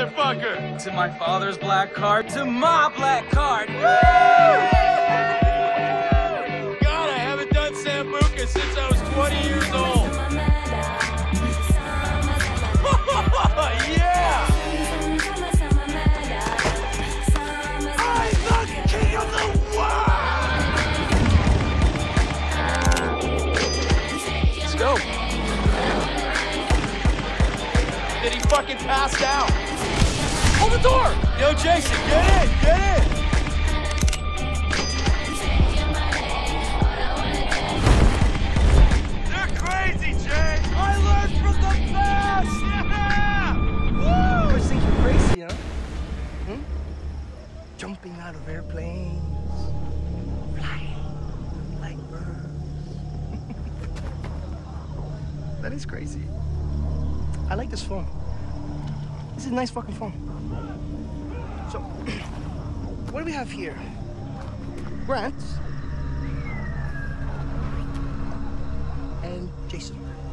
motherfucker! To my father's black card, to my black card. Woo! God, I haven't done Sambuca since I was 20 years old. Yeah! I'm the king of the world! Let's go. Did he fucking pass out? Hold the door! Yo, Jason, get in! Get in! They're crazy, Jay! I learned from the best! Yeah! Woo! You always think you're crazy, huh? Hmm? Jumping out of airplanes, flying like birds. That is crazy. I like this phone. This is a nice fucking phone. So, what do we have here? Grant and Jason.